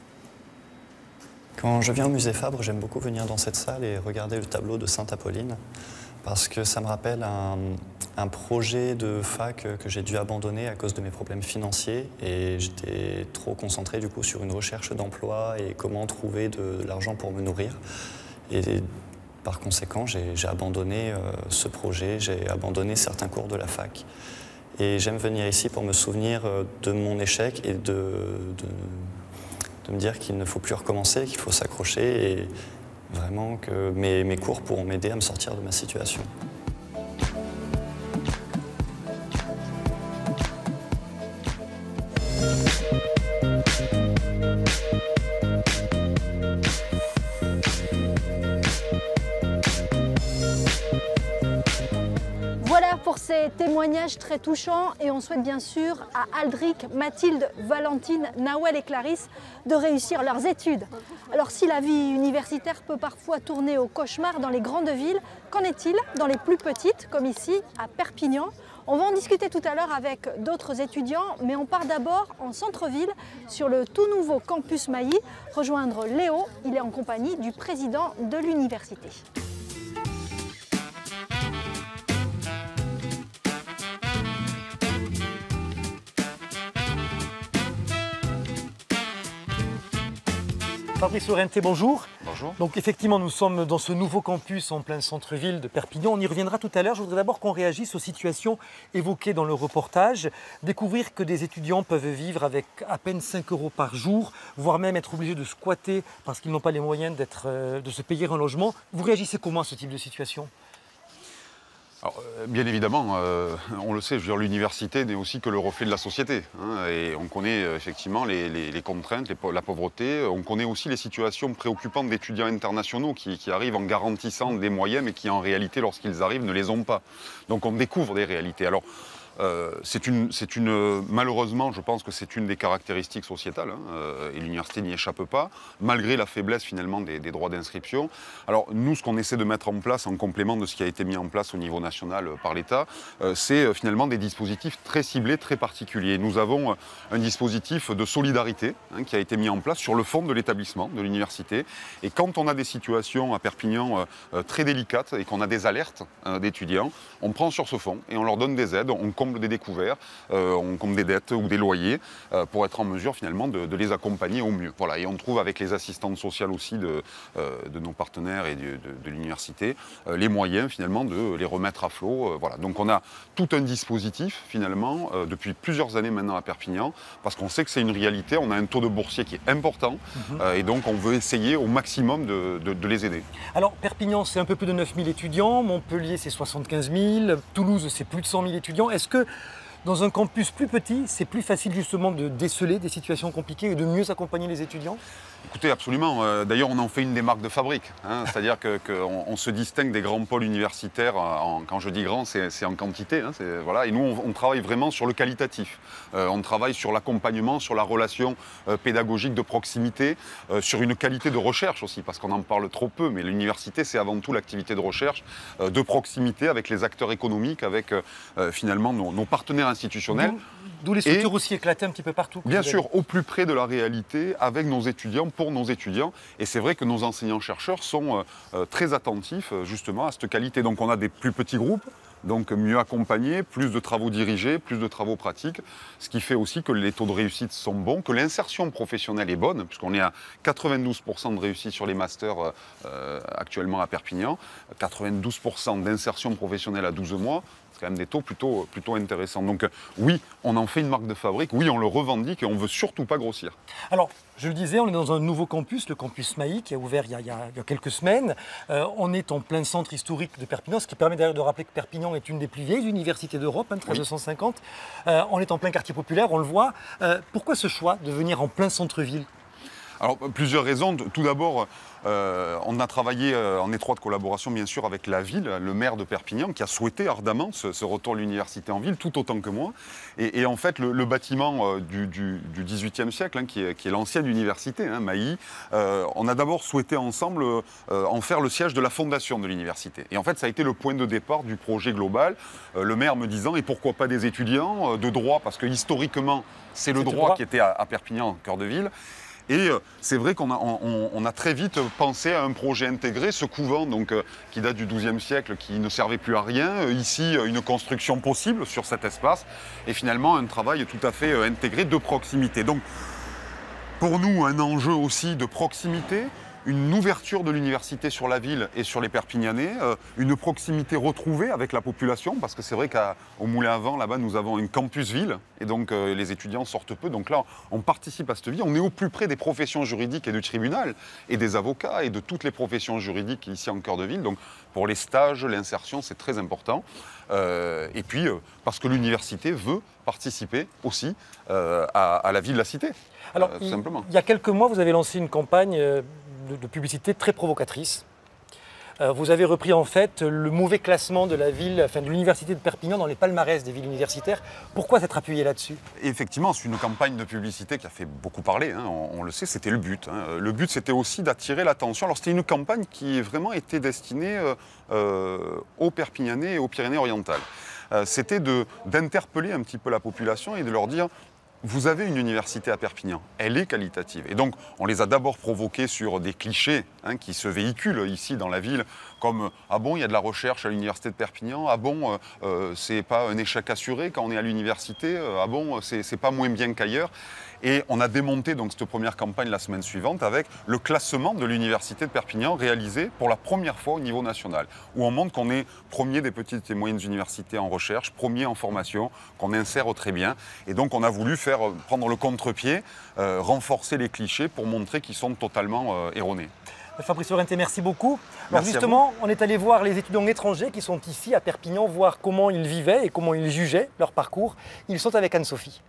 Quand je viens au musée Fabre, j'aime beaucoup venir dans cette salle et regarder le tableau de Sainte Apolline, parce que ça me rappelle un projet de fac que j'ai dû abandonner à cause de mes problèmes financiers, et j'étais trop concentré du coup sur une recherche d'emploi et comment trouver de l'argent pour me nourrir. Et par conséquent, j'ai abandonné ce projet, j'ai abandonné certains cours de la fac. Et j'aime venir ici pour me souvenir de mon échec et de me dire qu'il ne faut plus recommencer, qu'il faut s'accrocher, et vraiment que mes cours pourront m'aider à me sortir de ma situation. Voilà pour ces témoignages très touchants, et on souhaite bien sûr à Aldric, Mathilde, Valentine, Nawel et Clarisse de réussir leurs études. Alors si la vie universitaire peut parfois tourner au cauchemar dans les grandes villes, qu'en est-il dans les plus petites, comme ici à Perpignan? On va en discuter tout à l'heure avec d'autres étudiants, mais on part d'abord en centre-ville sur le tout nouveau campus Mailly, rejoindre Léo. Il est en compagnie du président de l'université. Fabrice Laurenté, bonjour. Bonjour. Donc effectivement, nous sommes dans ce nouveau campus en plein centre-ville de Perpignan. On y reviendra tout à l'heure. Je voudrais d'abord qu'on réagisse aux situations évoquées dans le reportage. Découvrir que des étudiants peuvent vivre avec à peine 5 € par jour, voire même être obligés de squatter parce qu'ils n'ont pas les moyens de se payer un logement. Vous réagissez comment à ce type de situation ? Alors, bien évidemment, on le sait, je veux dire, l'université n'est aussi que le reflet de la société. Hein, et on connaît effectivement les contraintes, la pauvreté. On connaît aussi les situations préoccupantes d'étudiants internationaux qui arrivent en garantissant des moyens, mais qui en réalité, lorsqu'ils arrivent, ne les ont pas. Donc on découvre des réalités. Alors, malheureusement, je pense que c'est une des caractéristiques sociétales, hein, et l'université n'y échappe pas, malgré la faiblesse finalement des droits d'inscription. Alors nous, ce qu'on essaie de mettre en place en complément de ce qui a été mis en place au niveau national par l'État, c'est finalement des dispositifs très ciblés, très particuliers. Nous avons un dispositif de solidarité, hein, qui a été mis en place sur le fond de l'établissement, de l'université. Et quand on a des situations à Perpignan très délicates et qu'on a des alertes d'étudiants, on prend sur ce fond et on leur donne des aides, on l'ensemble des découverts, comme des dettes ou des loyers, pour être en mesure finalement de les accompagner au mieux. Voilà. Et on trouve avec les assistantes sociales aussi de nos partenaires et de l'université les moyens finalement de les remettre à flot. Voilà. Donc on a tout un dispositif finalement depuis plusieurs années maintenant à Perpignan, parce qu'on sait que c'est une réalité, on a un taux de boursiers qui est important, et donc on veut essayer au maximum de les aider. Alors Perpignan, c'est un peu plus de 9 000 étudiants, Montpellier c'est 75 000, Toulouse c'est plus de 100 000 étudiants. Est-ce que dans un campus plus petit, c'est plus facile justement de déceler des situations compliquées et de mieux accompagner les étudiants? Écoutez, absolument. D'ailleurs, on en fait une des marques de fabrique. Hein. C'est-à-dire qu'on se distingue des grands pôles universitaires. Quand je dis grand, c'est en quantité. Hein, voilà. Et nous, on travaille vraiment sur le qualitatif. On travaille sur l'accompagnement, sur la relation pédagogique de proximité, sur une qualité de recherche aussi, parce qu'on en parle trop peu. Mais l'université, c'est avant tout l'activité de recherche, de proximité avec les acteurs économiques, avec finalement nos partenaires institutionnels. D'où les structures aussi éclatées un petit peu partout. Bien sûr, au plus près de la réalité, avec nos étudiants, pour nos étudiants. Et c'est vrai que nos enseignants-chercheurs sont très attentifs justement à cette qualité. Donc on a des plus petits groupes, donc mieux accompagnés, plus de travaux dirigés, plus de travaux pratiques, ce qui fait aussi que les taux de réussite sont bons, que l'insertion professionnelle est bonne, puisqu'on est à 92% de réussite sur les masters actuellement à Perpignan, 92% d'insertion professionnelle à 12 mois. C'est quand même des taux plutôt intéressants. Donc oui, on en fait une marque de fabrique, oui, on le revendique et on ne veut surtout pas grossir. Alors, je le disais, on est dans un nouveau campus, le campus Maï, qui a ouvert il y a quelques semaines. On est en plein centre historique de Perpignan, ce qui permet d'ailleurs de rappeler que Perpignan est une des plus vieilles universités d'Europe, 1350. Oui. On est en plein quartier populaire, on le voit. Pourquoi ce choix de venir en plein centre-ville ? Alors, plusieurs raisons. Tout d'abord, on a travaillé en étroite collaboration, bien sûr, avec la ville, le maire de Perpignan, qui a souhaité ardemment ce retour à l'université en ville, tout autant que moi. Et en fait, le bâtiment du XVIIIe siècle, hein, qui est l'ancienne université, hein, Mailly, on a d'abord souhaité ensemble en faire le siège de la fondation de l'université. Et en fait, ça a été le point de départ du projet global. Le maire me disant, et pourquoi pas des étudiants de droit, parce que historiquement, c'est le droit qui était à Perpignan, cœur de ville. Et c'est vrai qu'on a très vite pensé à un projet intégré, ce couvent donc, qui date du XIIe siècle, qui ne servait plus à rien. Ici, une construction possible sur cet espace. Et finalement, un travail tout à fait intégré de proximité. Donc, pour nous, un enjeu aussi de proximité, une ouverture de l'université sur la ville et sur les Perpignanais, une proximité retrouvée avec la population, parce que c'est vrai qu'au Moulin à Vent, là-bas, nous avons un campus-ville, et donc les étudiants sortent peu. Donc là, on participe à cette vie, on est au plus près des professions juridiques et du tribunal, et des avocats, et de toutes les professions juridiques ici en cœur de ville. Donc pour les stages, l'insertion, c'est très important. Et puis, parce que l'université veut participer aussi à la vie de la cité, alors, tout simplement. Il y a quelques mois, vous avez lancé une campagne de publicité très provocatrice. Vous avez repris en fait le mauvais classement de la ville, enfin de l'université de Perpignan dans les palmarès des villes universitaires. Pourquoi s'être appuyé là-dessus ? Effectivement, c'est une campagne de publicité qui a fait beaucoup parler, hein, on le sait, c'était le but. Hein. Le but, c'était aussi d'attirer l'attention. Alors c'était une campagne qui vraiment était destinée aux Perpignanais et aux Pyrénées-Orientales. C'était d'interpeller un petit peu la population et de leur dire: vous avez une université à Perpignan, elle est qualitative. Et donc, on les a d'abord provoqués sur des clichés hein, qui se véhiculent ici dans la ville, comme « Ah bon, il y a de la recherche à l'université de Perpignan ? Ah bon, c'est pas un échec assuré quand on est à l'université ? Ah bon, c'est pas moins bien qu'ailleurs ?» Et on a démonté donc cette première campagne la semaine suivante avec le classement de l'université de Perpignan réalisé pour la première fois au niveau national, où on montre qu'on est premier des petites et moyennes universités en recherche, premier en formation, qu'on insère très bien. Et donc on a voulu prendre le contre-pied, renforcer les clichés pour montrer qu'ils sont totalement erronés. Fabrice Laurenté, merci beaucoup. Alors justement, on est allé voir les étudiants étrangers qui sont ici à Perpignan, voir comment ils vivaient et comment ils jugeaient leur parcours. Ils sont avec Anne-Sophie.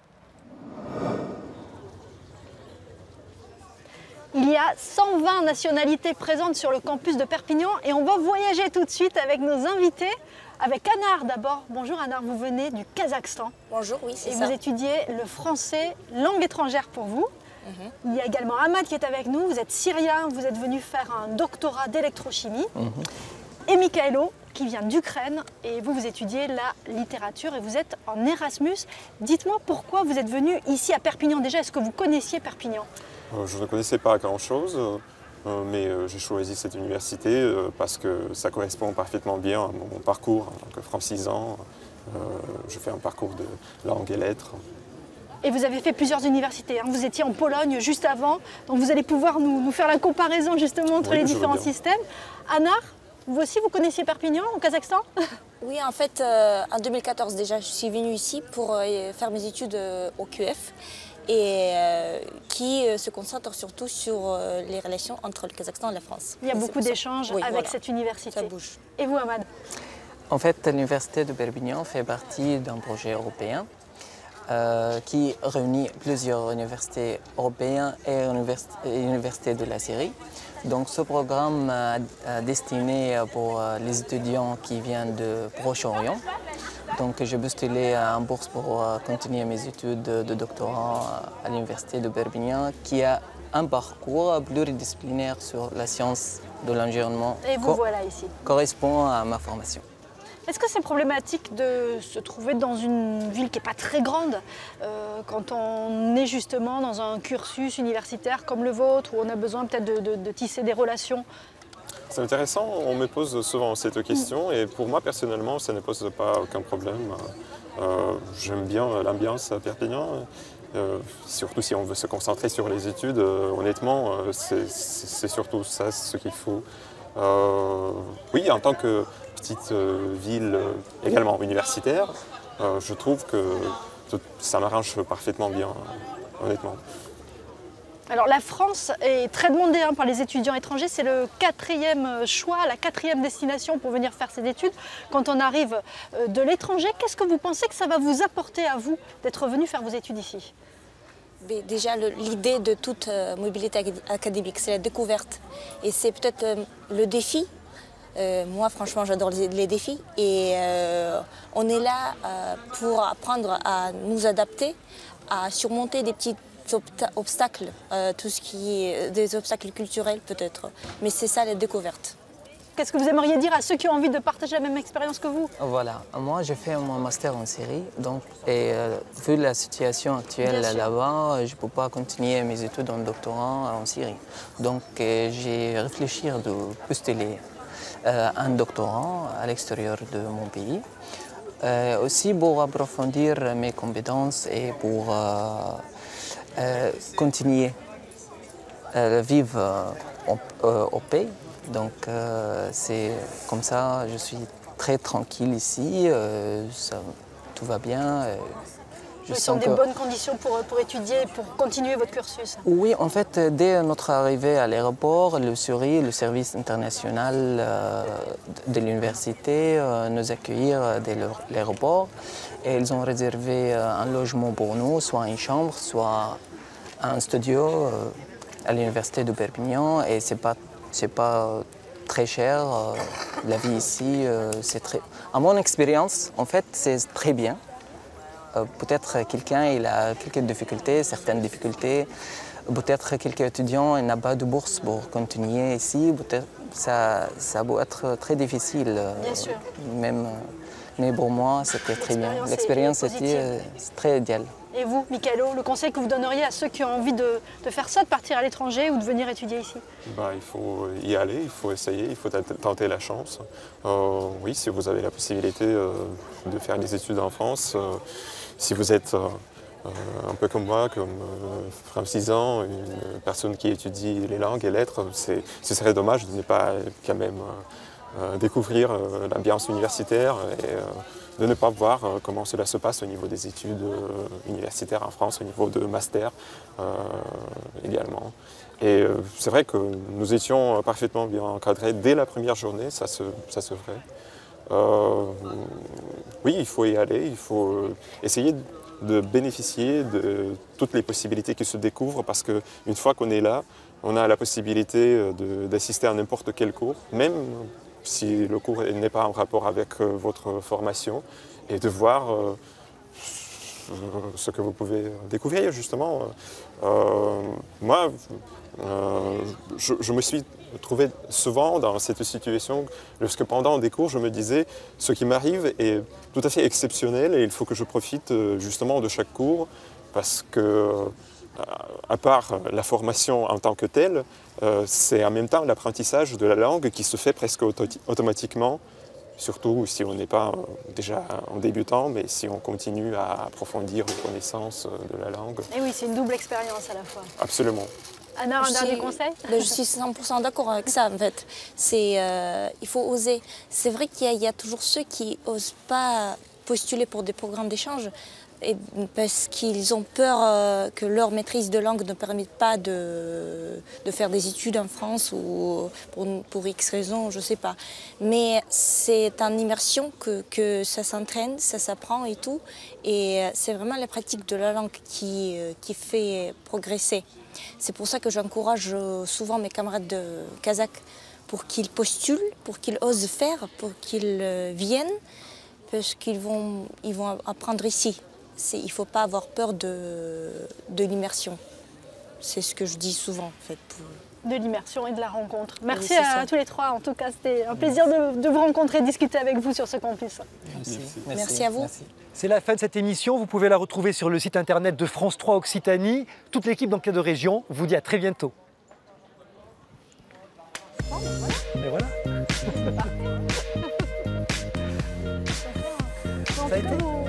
Il y a 120 nationalités présentes sur le campus de Perpignan et on va voyager tout de suite avec nos invités. Avec Anar d'abord. Bonjour Anar, vous venez du Kazakhstan. Bonjour, oui, c'est ça. Et vous étudiez le français, langue étrangère pour vous. Il y a également Ahmad qui est avec nous. Vous êtes syrien, vous êtes venu faire un doctorat d'électrochimie. Et Mikhailo qui vient d'Ukraine et vous étudiez la littérature et vous êtes en Erasmus. Dites-moi pourquoi vous êtes venu ici à Perpignan déjà. Est-ce que vous connaissiez Perpignan ? Je ne connaissais pas grand-chose, mais j'ai choisi cette université parce que ça correspond parfaitement bien à mon parcours en tant que francisant, Je fais un parcours de langue et lettres. Et vous avez fait plusieurs universités, hein. Vous étiez en Pologne juste avant, donc vous allez pouvoir nous faire la comparaison justement entre les différents systèmes. Anna, vous aussi, vous connaissiez Perpignan, au Kazakhstan? Oui, en fait, en 2014 déjà, je suis venue ici pour faire mes études au QF et qui se concentre surtout sur les relations entre le Kazakhstan et la France. Il y a beaucoup d'échanges avec cette université. Ça bouge. Et vous, Ahmad? En fait, l'université de Perpignan fait partie d'un projet européen qui réunit plusieurs universités européennes et universités de la Syrie. Donc ce programme est destiné pour les étudiants qui viennent de Proche-Orient. Donc j'ai postulé en bourse pour continuer mes études de doctorat à l'université de Perpignan qui a un parcours pluridisciplinaire sur la science de l'environnement. Et vous voilà ici. Correspond à ma formation. Est-ce que c'est problématique de se trouver dans une ville qui n'est pas très grande quand on est justement dans un cursus universitaire comme le vôtre où on a besoin peut-être de tisser des relations? C'est intéressant, on me pose souvent cette question et pour moi personnellement ça ne pose pas aucun problème. J'aime bien l'ambiance à Perpignan, surtout si on veut se concentrer sur les études, honnêtement c'est surtout ça ce qu'il faut. Oui, en tant que petite ville également universitaire, je trouve que ça m'arrange parfaitement bien, honnêtement. Alors la France est très demandée par les étudiants étrangers, c'est le 4e choix, la 4e destination pour venir faire ses études. Quand on arrive de l'étranger, qu'est-ce que vous pensez que ça va vous apporter à vous d'être venu faire vos études ici? Mais déjà, l'idée de toute mobilité académique, c'est la découverte. Et c'est peut-être le défi. Moi, franchement, j'adore les défis. Et on est là pour apprendre à nous adapter, à surmonter des petits obstacles, tout ce qui est des obstacles culturels peut-être. Mais c'est ça la découverte. Qu'est-ce que vous aimeriez dire à ceux qui ont envie de partager la même expérience que vous? Voilà, moi j'ai fait mon master en Syrie, donc, et vu la situation actuelle là-bas, je ne peux pas continuer mes études en doctorat en Syrie. Donc j'ai réfléchi de postuler un doctorat à l'extérieur de mon pays, aussi pour approfondir mes compétences et pour continuer à vivre au pays. Donc c'est comme ça, je suis très tranquille ici, tout va bien. Ce sont des bonnes conditions pour étudier, pour continuer votre cursus? Oui, en fait, dès notre arrivée à l'aéroport, le SURI, le service international de l'université, nous accueillir dès l'aéroport. Et ils ont réservé un logement pour nous, soit une chambre, soit un studio à l'université de Perpignan. Et c'est pas très cher. La vie ici, c'est très... À mon expérience, en fait, c'est très bien. Peut-être quelqu'un il a quelques difficultés, certaines difficultés. Peut-être quelques étudiants n'ont pas de bourse pour continuer ici. Peut-être ça peut être très difficile. Bien sûr. Même, mais pour moi, c'était très bien. L'expérience était très idéale. Et vous, Michaelo, le conseil que vous donneriez à ceux qui ont envie de faire ça, de partir à l'étranger ou de venir étudier ici? Il faut y aller, il faut essayer, il faut tenter la chance. Oui, si vous avez la possibilité de faire des études en France, si vous êtes un peu comme moi, comme Francisant, une personne qui étudie les langues et lettres, ce serait dommage de ne pas quand même découvrir l'ambiance universitaire et de ne pas voir comment cela se passe au niveau des études universitaires en France, au niveau de master également. Et c'est vrai que nous étions parfaitement bien encadrés dès la première journée, ça se ferait. Oui, il faut y aller, il faut essayer de bénéficier de toutes les possibilités qui se découvrent parce qu'une fois qu'on est là, on a la possibilité d'assister à n'importe quel cours, même si le cours n'est pas en rapport avec votre formation, et de voir ce que vous pouvez découvrir justement. Moi, je me suis trouvé souvent dans cette situation lorsque pendant des cours, je me disais ce qui m'arrive est tout à fait exceptionnel et il faut que je profite justement de chaque cours parce que à part la formation en tant que telle, c'est en même temps l'apprentissage de la langue qui se fait presque automatiquement surtout si on n'est pas déjà en débutant, mais si on continue à approfondir les connaissances de la langue. Et oui, c'est une double expérience à la fois. Absolument. Anna, un dernier conseil? Je suis 100% d'accord avec ça en fait. Il faut oser. C'est vrai qu'il y a toujours ceux qui n'osent pas postuler pour des programmes d'échange parce qu'ils ont peur que leur maîtrise de langue ne permette pas de faire des études en France ou pour X raisons, je ne sais pas. Mais c'est en immersion que ça s'entraîne, ça s'apprend et tout. Et c'est vraiment la pratique de la langue qui fait progresser. C'est pour ça que j'encourage souvent mes camarades kazakhs pour qu'ils postulent, pour qu'ils osent faire, pour qu'ils viennent, parce qu'ils vont apprendre ici. Il ne faut pas avoir peur de l'immersion. C'est ce que je dis souvent en fait. De l'immersion et de la rencontre. Merci à tous les trois. En tout cas, c'était un plaisir de vous rencontrer et discuter avec vous sur ce campus. Merci à vous. Merci. C'est la fin de cette émission. Vous pouvez la retrouver sur le site internet de France 3 Occitanie. Toute l'équipe d'Enquête de Région vous dit à très bientôt. Et voilà. Ça a été